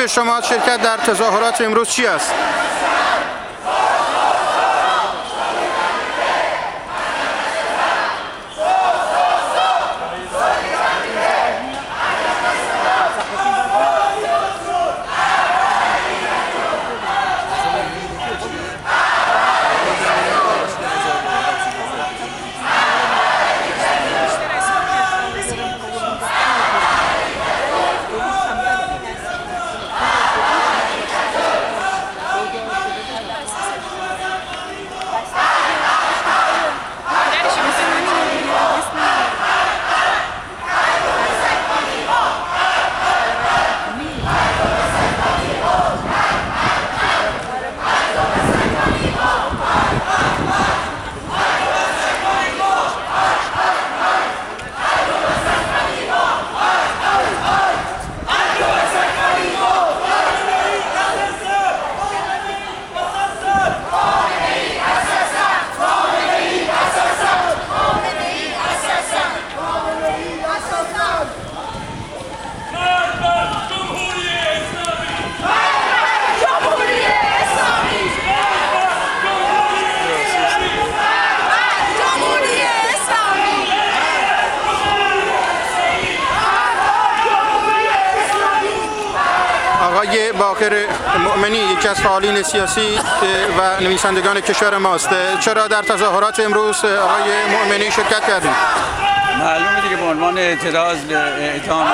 هدف شما شرکت در تظاهرات امروز چی است؟ آقای باقر مؤمنی یکی از فعالین سیاسی و نویسندگان کشور ماست. چرا در تظاهرات امروز آقای مؤمنی شرکت کردید؟ معلومه دیگه به عنوان اعتراض به اعدام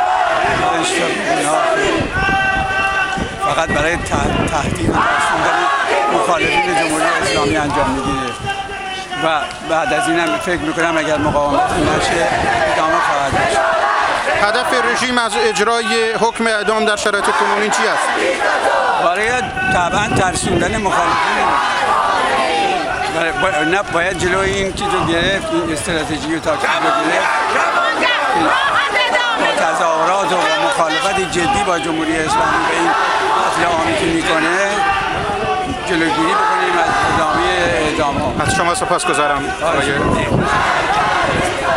فقط برای تهدید و ترسوندن مخالفین جمهوری اسلامی انجام میگیره و بعد از اینم فکر میکنم اگر مقاومت نشه ادامه خواهد داشت. هدف رژیم از اجرای حکم اعدام در شرایط کنونی چی است؟ برای طبعا ترسوندن مخالفین نه باید جلوی این چیز رو گرفت، این استراتژی رو تاکید رو گرفت با تظاهرات و مخالفت جدی با جمهوری اسلامی به این قتل عامی که میکنه جلوگیری بکنیم از ادامه اعدام‌ها. از شما سپاسگزارم.